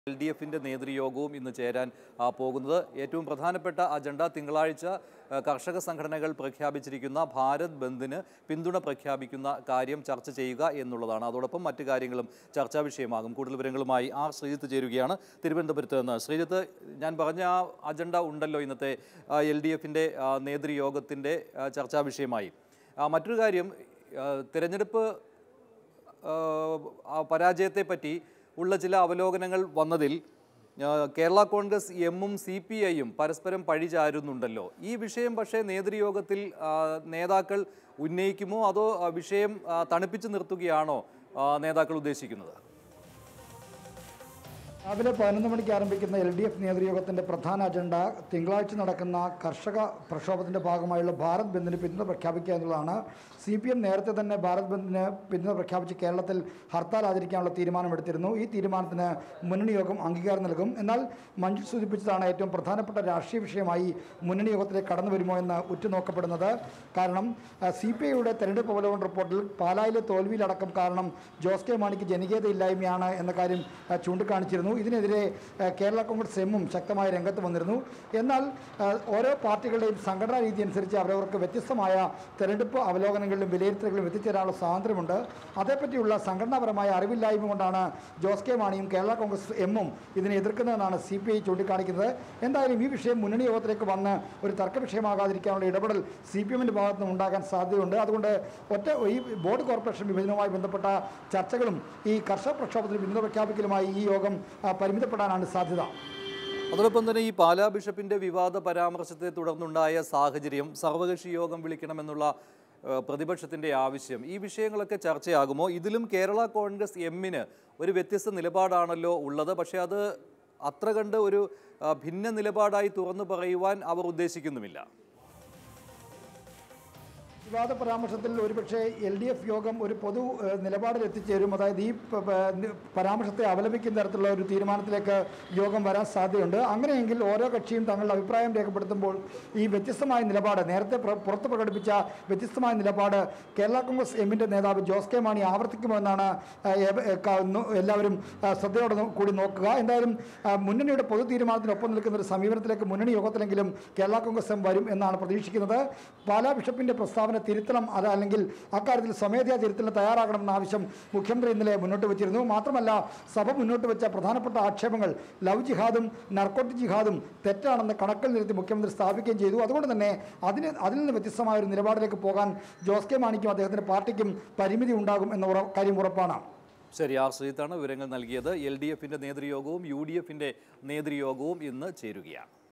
LDFിന്റെ നേതൃയോഗവും ഇന്ന് ചേരാൻ പോകുന്നത്. ഏറ്റവും പ്രധാനപ്പെട്ട അജണ്ട തിങ്കളാഴ്ച കർഷക സംഘടനകൾ പ്രഖ്യാപിച്ചിരിക്കുന്ന ഭാരത് ബന്ദിന് പിന്തുണ പ്രഖ്യാപിക്കുന്ന കാര്യം ചർച്ച ചെയ്യുക എന്നുള്ളതാണ്. അതോടൊപ്പം മറ്റു കാര്യങ്ങളും ചർച്ചാ വിഷയമാകും. കൂടുതൽ വിവരങ്ങളുമായി ശ്രീജിത്ത് ചേരുകയാണ് തിരുവനന്തപുരത്ത് നിന്ന്. ശ്രീജിത്ത്, ഞാൻ പറഞ്ഞ ആ അജണ്ട ഉണ്ടല്ലോ ഇന്നത്തെ LDFിന്റെ നേതൃയോഗത്തിൻ്റെ ചർച്ചാ വിഷയമായി. മറ്റൊരു കാര്യം, തിരഞ്ഞെടുപ്പ് പരാജയത്തെപ്പറ്റി ഉള്ള ചില അവലോകനങ്ങൾ വന്നതിൽ കേരള കോൺഗ്രസ് എമ്മും CPIയും പരസ്പരം പഴിചാരുന്നുണ്ടല്ലോ. ഈ വിഷയം പക്ഷേ നേതൃയോഗത്തിൽ നേതാക്കൾ ഉന്നയിക്കുമോ അതോ വിഷയം തണുപ്പിച്ചു നിർത്തുകയാണോ നേതാക്കൾ ഉദ്ദേശിക്കുന്നത്? രാവിലെ 11 മണിക്ക് ആരംഭിക്കുന്ന LDF നേതൃയോഗത്തിൻ്റെ പ്രധാന അജണ്ട തിങ്കളാഴ്ച നടക്കുന്ന കർഷക പ്രക്ഷോഭത്തിൻ്റെ ഭാഗമായുള്ള ഭാരത് ബന്ദിന് പിന്തുണ പ്രഖ്യാപിക്കുക എന്നുള്ളതാണ്. CPM നേരത്തെ തന്നെ ഭാരത് ബന്ദിന് പിന്തുണ പ്രഖ്യാപിച്ച് കേരളത്തിൽ ഹർത്താൽ ആചരിക്കാനുള്ള തീരുമാനമെടുത്തിരുന്നു. ഈ തീരുമാനത്തിന് മുന്നണി യോഗം അംഗീകാരം നൽകും. എന്നാൽ മഞ്ജു സൂചിപ്പിച്ചതാണ് ഏറ്റവും പ്രധാനപ്പെട്ട രാഷ്ട്രീയ വിഷയമായി മുന്നണി യോഗത്തിലേക്ക് കടന്നു വരുമോ എന്ന് ഉറ്റുനോക്കപ്പെടുന്നത്. കാരണം CPIയുടെ തെരഞ്ഞെടുപ്പ് അവലോകന റിപ്പോർട്ടിൽ പാലായിലെ തോൽവിയിലടക്കം കാരണം ജോസ് കെ മാണിക്ക് ജനകീയതയില്ലായ്മയാണ് എന്ന കാര്യം ചൂണ്ടിക്കാണിച്ചിരുന്നു. ഇതിനെതിരെ കേരള കോൺഗ്രസ് എമ്മും ശക്തമായ രംഗത്ത് വന്നിരുന്നു. എന്നാൽ ഓരോ പാർട്ടികളുടെയും സംഘടനാ രീതി അനുസരിച്ച് അവരവർക്ക് വ്യത്യസ്തമായ തെരഞ്ഞെടുപ്പ് അവലോകനങ്ങളിലും വിലയിരുത്തലുകളിലും എത്തിച്ചേരാനുള്ള സ്വാതന്ത്ര്യമുണ്ട്. അതേപ്പറ്റിയുള്ള സംഘടനാപരമായ അറിവില്ലായ്മ കൊണ്ടാണ് ജോസ് കെ മാണിയും കേരള കോൺഗ്രസ് എമ്മും ഇതിനെ എതിർക്കുന്നതെന്നാണ് CPI ചൂണ്ടിക്കാണിക്കുന്നത്. എന്തായാലും ഈ വിഷയം മുന്നണി യോഗത്തിലേക്ക് വന്ന് ഒരു തർക്ക വിഷയമാകാതിരിക്കാനുള്ള ഇടപെടൽ CPMൻ്റെ ഭാഗത്ത് നിന്ന് ഉണ്ടാകാൻ സാധ്യതയുണ്ട്. അതുകൊണ്ട് ഈ ബോർഡ് കോർപ്പറേഷൻ വിഭജനവുമായി ബന്ധപ്പെട്ട ചർച്ചകളും ഈ കർഷക പ്രക്ഷോഭത്തിന് പിന്തുണ പ്രഖ്യാപിക്കലുമായി ഈ യോഗം പരിമിതപ്പെടാനാണ് സാധ്യത. അതോടൊപ്പം തന്നെ ഈ പാലാ ബിഷപ്പിന്റെ വിവാദ പരാമർശത്തെ തുടർന്നുണ്ടായ സാഹചര്യം, സർവകക്ഷി യോഗം വിളിക്കണമെന്നുള്ള പ്രതിപക്ഷത്തിന്റെ ആവശ്യം, ഈ വിഷയങ്ങളൊക്കെ ചർച്ചയാകുമോ? ഇതിലും കേരള കോൺഗ്രസ് എമ്മിന് ഒരു വ്യത്യസ്ത നിലപാടാണല്ലോ ഉള്ളത്. പക്ഷേ അത് അത്ര കണ്ട് ഒരു ഭിന്ന നിലപാടായി തുറന്നു പറയുവാൻ അവർ ഉദ്ദേശിക്കുന്നുമില്ല. വിവാദ പരാമർശത്തിൽ ഒരുപക്ഷെ LDF യോഗം ഒരു പൊതു നിലപാടിൽ എത്തിച്ചേരും. അതായത് ഈ പരാമർശത്തെ അപലപിക്കുന്ന തരത്തിലുള്ള ഒരു തീരുമാനത്തിലേക്ക് യോഗം വരാൻ സാധ്യതയുണ്ട്. അങ്ങനെയെങ്കിൽ ഓരോ കക്ഷിയും തങ്ങളുടെ അഭിപ്രായം രേഖപ്പെടുത്തുമ്പോൾ ഈ വ്യത്യസ്തമായ നിലപാട്, നേരത്തെ പുറത്ത് പ്രകടിപ്പിച്ച വ്യത്യസ്തമായ നിലപാട് കേരള കോൺഗ്രസ് എമ്മിൻ്റെ നേതാവ് ജോസ് കെ മാണി ആവർത്തിക്കുമെന്നാണ് എല്ലാവരും ശ്രദ്ധയോടെ കൂടി നോക്കുക. എന്തായാലും മുന്നണിയുടെ പൊതു തീരുമാനത്തിനൊപ്പം നിൽക്കുന്ന ഒരു സമീപനത്തിലേക്ക് മുന്നണി യോഗത്തിലെങ്കിലും കേരള കോൺഗ്രസ് എം വരും എന്നാണ് പ്രതീക്ഷിക്കുന്നത്. പാലാ ബിഷപ്പിൻ്റെ പ്രസ്താവന തിരുത്തണം, അതല്ലെങ്കിൽ അക്കാര്യത്തിൽ സ്വമേധയാ തിരുത്തലിന് തയ്യാറാകണമെന്ന ആവശ്യം മുഖ്യമന്ത്രി ഇന്നലെ മുന്നോട്ട് വെച്ചിരുന്നു. മാത്രമല്ല, സഭ മുന്നോട്ട് വെച്ച പ്രധാനപ്പെട്ട ആക്ഷേപങ്ങൾ ലവ് ജിഹാദും നർക്കോട്ടിക് ജിഹാദും തെറ്റാണെന്ന് കണക്കിൽ നിർത്തി മുഖ്യമന്ത്രി സ്ഥാപിക്കുകയും ചെയ്തു. അതുകൊണ്ട് തന്നെ അതിൽ നിന്ന് വ്യത്യസ്തമായ ഒരു നിലപാടിലേക്ക് പോകാൻ ജോസ് കെ മാണിക്കും അദ്ദേഹത്തിൻ്റെ പാർട്ടിക്കും പരിമിതി ഉണ്ടാകും എന്ന കാര്യം ഉറപ്പാണ്. ശരി, ശ്രീജിത്താണ് വിവരങ്ങൾ നൽകിയത്. LDFിന്റെ നേതൃയോഗവും UDFിന്റെ നേതൃയോഗവും ഇന്ന് ചേരുകയാണ്.